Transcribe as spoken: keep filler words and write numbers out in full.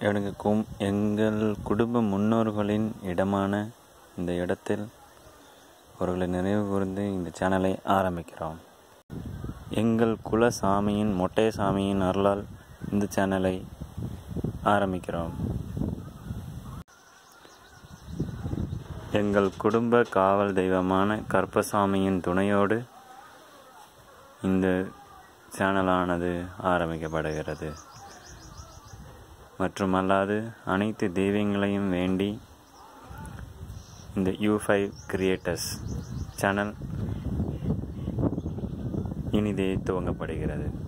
எங்களுக்கும் எங்கள் குடும்ப முன்னோர்களின் இடமான இந்த இடத்தில் அவர்களை நினைவு கூர்ந்து இந்த சேனலை ஆரம்பிக்கிறோம். எங்கள் குல சாமியின் மொட்டையசாமியின் அருளால் இந்த சேனலை ஆரம்பிக்கிறோம். எங்கள் குடும்ப காவல் தெய்வமான கருப்பசாமியின் துணையோடு இந்த சேனலானது ஆரம்பிக்கப்படுகிறது. மற்றும் அல்லாது அனைத்து தெய்வங்களையும் வேண்டி இந்த யூ ஃபைவ் கிரியேட்டர்ஸ் சேனல் இனிதே துவங்கப்படுகிறது.